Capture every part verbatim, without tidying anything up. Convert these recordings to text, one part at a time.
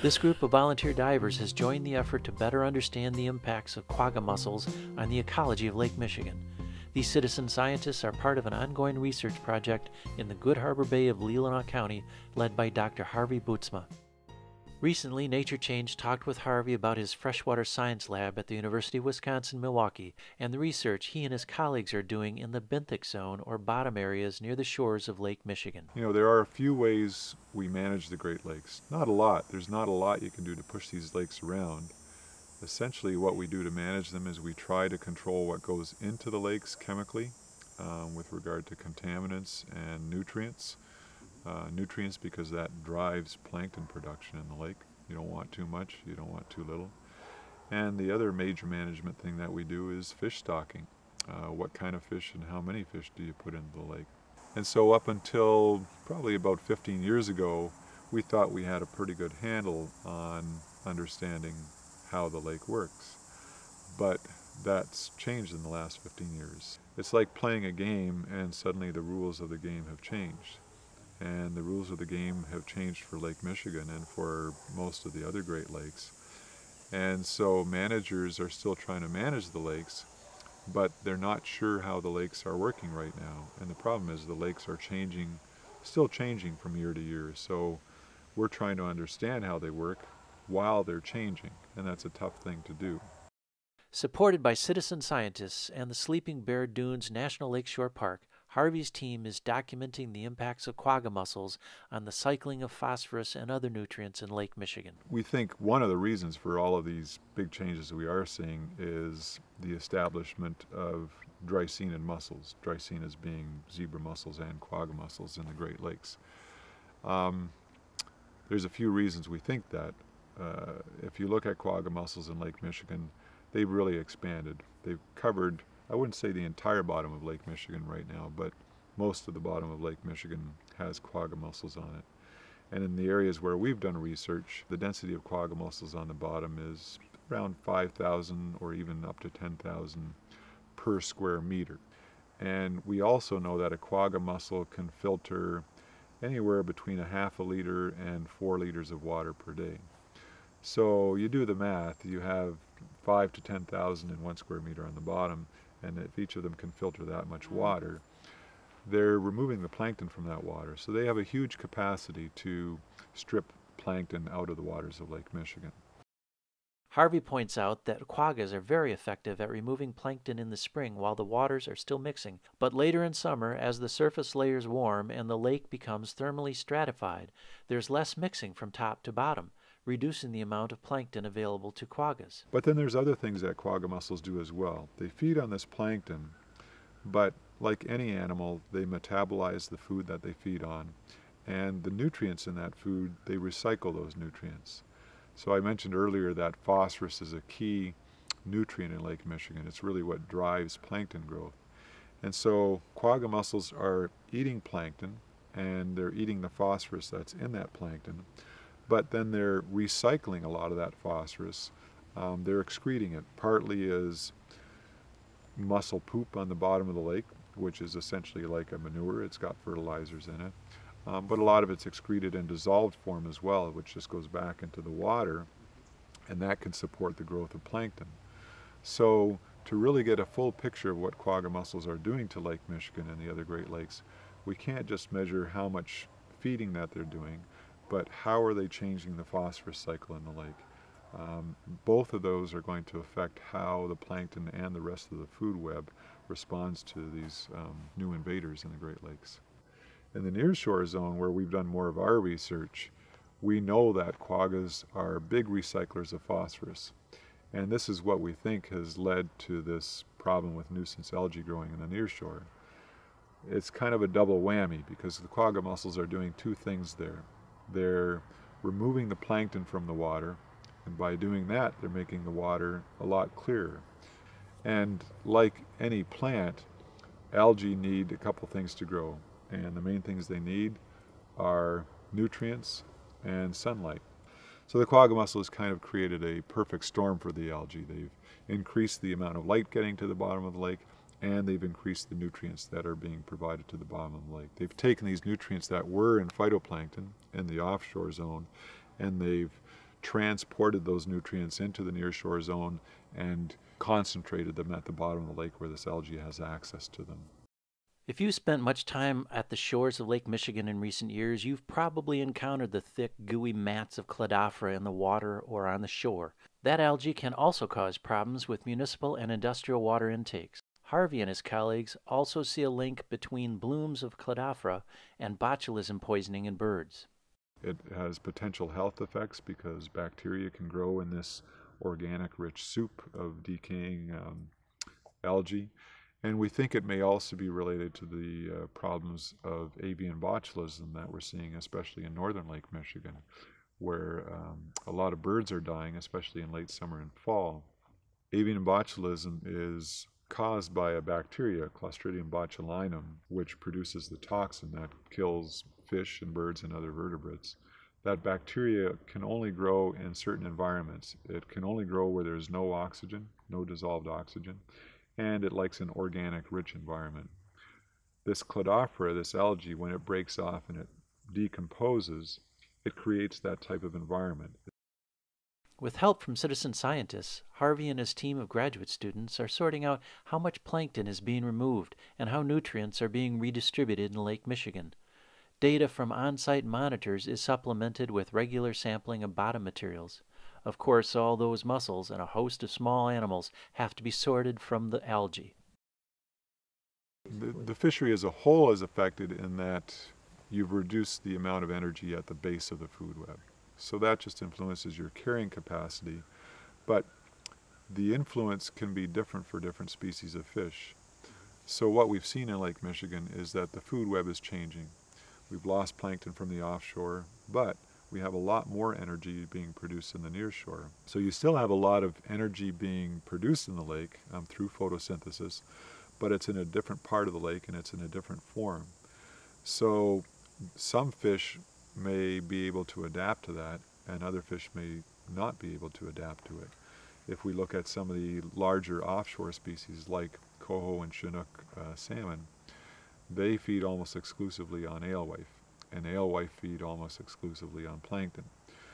This group of volunteer divers has joined the effort to better understand the impacts of quagga mussels on the ecology of Lake Michigan. These citizen scientists are part of an ongoing research project in the Good Harbor Bay of Leelanau County led by Doctor Harvey Boetsma. Recently, Nature Change talked with Harvey about his freshwater science lab at the University of Wisconsin-Milwaukee and the research he and his colleagues are doing in the benthic zone or bottom areas near the shores of Lake Michigan. You know, there are a few ways we manage the Great Lakes. Not a lot. There's not a lot you can do to push these lakes around. Essentially, what we do to manage them is we try to control what goes into the lakes chemically um, with regard to contaminants and nutrients. Uh, nutrients because that drives plankton production in the lake. You don't want too much, you don't want too little. And the other major management thing that we do is fish stocking. Uh, what kind of fish and how many fish do you put into the lake? And so up until probably about fifteen years ago, we thought we had a pretty good handle on understanding how the lake works. But that's changed in the last fifteen years. It's like playing a game and suddenly the rules of the game have changed. And the rules of the game have changed for Lake Michigan and for most of the other Great Lakes. And so managers are still trying to manage the lakes, but they're not sure how the lakes are working right now. And the problem is the lakes are changing, still changing from year to year. So we're trying to understand how they work while they're changing, and that's a tough thing to do. Supported by citizen scientists and the Sleeping Bear Dunes National Lakeshore Park, Harvey's team is documenting the impacts of quagga mussels on the cycling of phosphorus and other nutrients in Lake Michigan. We think one of the reasons for all of these big changes we are seeing is the establishment of Dreissenid mussels, Dreissenid being zebra mussels and quagga mussels in the Great Lakes. Um, there's a few reasons we think that. Uh, if you look at quagga mussels in Lake Michigan, they've really expanded. They've covered, I wouldn't say the entire bottom of Lake Michigan right now, but most of the bottom of Lake Michigan has quagga mussels on it. And in the areas where we've done research, the density of quagga mussels on the bottom is around five thousand or even up to ten thousand per square meter. And we also know that a quagga mussel can filter anywhere between a half a liter and four liters of water per day. So you do the math, you have five to ten thousand in one square meter on the bottom, and if each of them can filter that much water, they're removing the plankton from that water. So they have a huge capacity to strip plankton out of the waters of Lake Michigan. Harvey points out that quaggas are very effective at removing plankton in the spring while the waters are still mixing, but later in summer, as the surface layers warm and the lake becomes thermally stratified, there's less mixing from top to bottom, reducing the amount of plankton available to quaggas. But then there's other things that quagga mussels do as well. They feed on this plankton, but like any animal, they metabolize the food that they feed on, and the nutrients in that food, they recycle those nutrients. So I mentioned earlier that phosphorus is a key nutrient in Lake Michigan. It's really what drives plankton growth. And so quagga mussels are eating plankton, and they're eating the phosphorus that's in that plankton, but then they're recycling a lot of that phosphorus. Um, they're excreting it, partly as mussel poop on the bottom of the lake, which is essentially like a manure. It's got fertilizers in it. Um, but a lot of it's excreted in dissolved form as well, which just goes back into the water, and that can support the growth of plankton. So to really get a full picture of what quagga mussels are doing to Lake Michigan and the other Great Lakes, we can't just measure how much feeding that they're doing, but how are they changing the phosphorus cycle in the lake? Um, both of those are going to affect how the plankton and the rest of the food web responds to these um, new invaders in the Great Lakes. In the nearshore zone, where we've done more of our research, we know that quaggas are big recyclers of phosphorus. And this is what we think has led to this problem with nuisance algae growing in the nearshore. It's kind of a double whammy because the quagga mussels are doing two things there. They're removing the plankton from the water, and by doing that, they're making the water a lot clearer. And like any plant, algae need a couple things to grow, and the main things they need are nutrients and sunlight. So the quagga mussel has kind of created a perfect storm for the algae. They've increased the amount of light getting to the bottom of the lake, and they've increased the nutrients that are being provided to the bottom of the lake. They've taken these nutrients that were in phytoplankton in the offshore zone, and they've transported those nutrients into the nearshore zone and concentrated them at the bottom of the lake where this algae has access to them. If you spent much time at the shores of Lake Michigan in recent years, you've probably encountered the thick, gooey mats of Cladophora in the water or on the shore. That algae can also cause problems with municipal and industrial water intakes. Harvey and his colleagues also see a link between blooms of Cladophora and botulism poisoning in birds. It has potential health effects because bacteria can grow in this organic rich soup of decaying um, algae. And we think it may also be related to the uh, problems of avian botulism that we're seeing, especially in northern Lake Michigan, where um, a lot of birds are dying, especially in late summer and fall. Avian botulism is caused by a bacteria, Clostridium botulinum, which produces the toxin that kills fish and birds and other vertebrates. That bacteria can only grow in certain environments. It can only grow where there's no oxygen, no dissolved oxygen, and it likes an organic, rich environment. This Cladophora, this algae, when it breaks off and it decomposes, it creates that type of environment. With help from citizen scientists, Harvey and his team of graduate students are sorting out how much plankton is being removed and how nutrients are being redistributed in Lake Michigan. Data from on-site monitors is supplemented with regular sampling of bottom materials. Of course, all those mussels and a host of small animals have to be sorted from the algae. The, the fishery as a whole is affected in that you've reduced the amount of energy at the base of the food web. So that just influences your carrying capacity, but the influence can be different for different species of fish. So what we've seen in Lake Michigan is that the food web is changing. We've lost plankton from the offshore, but we have a lot more energy being produced in the nearshore. So you still have a lot of energy being produced in the lake um, through photosynthesis, but it's in a different part of the lake and it's in a different form. So some fish may be able to adapt to that, and other fish may not be able to adapt to it. If we look at some of the larger offshore species like coho and chinook uh, salmon, they feed almost exclusively on alewife, and alewife feed almost exclusively on plankton.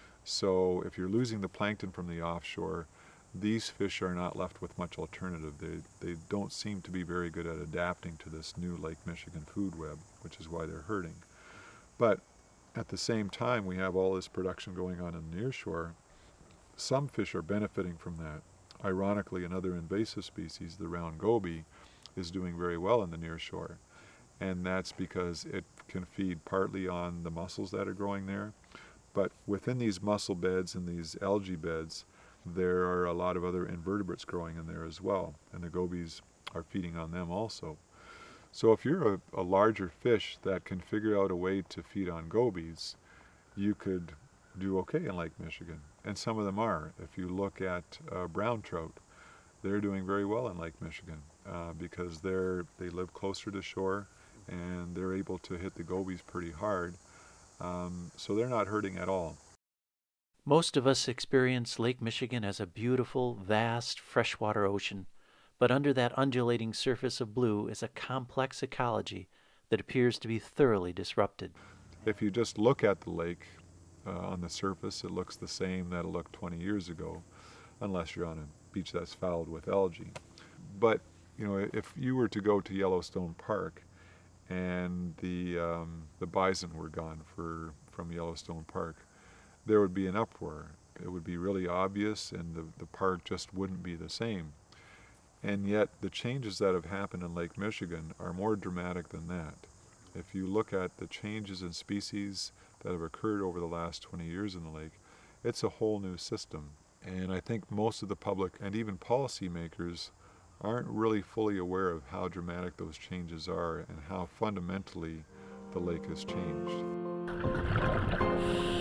So if you're losing the plankton from the offshore, these fish are not left with much alternative. They, they don't seem to be very good at adapting to this new Lake Michigan food web, which is why they're hurting. But at the same time, we have all this production going on in the nearshore. Some fish are benefiting from that. Ironically, another invasive species, the round goby, is doing very well in the nearshore. And that's because it can feed partly on the mussels that are growing there. But within these mussel beds and these algae beds, there are a lot of other invertebrates growing in there as well. And the gobies are feeding on them also. So if you're a, a larger fish that can figure out a way to feed on gobies, you could do okay in Lake Michigan. And some of them are. If you look at uh, brown trout, they're doing very well in Lake Michigan uh, because they're, they live closer to shore and they're able to hit the gobies pretty hard. Um, so they're not hurting at all. Most of us experience Lake Michigan as a beautiful, vast, freshwater ocean. But under that undulating surface of blue is a complex ecology that appears to be thoroughly disrupted. If you just look at the lake uh, on the surface, it looks the same that it looked twenty years ago, unless you're on a beach that's fouled with algae. But you know, if you were to go to Yellowstone Park and the um, the bison were gone for from Yellowstone Park, there would be an uproar. It would be really obvious, and the, the park just wouldn't be the same. And yet the changes that have happened in Lake Michigan are more dramatic than that. If you look at the changes in species that have occurred over the last twenty years in the lake, it's a whole new system. And I think most of the public and even policymakers aren't really fully aware of how dramatic those changes are and how fundamentally the lake has changed.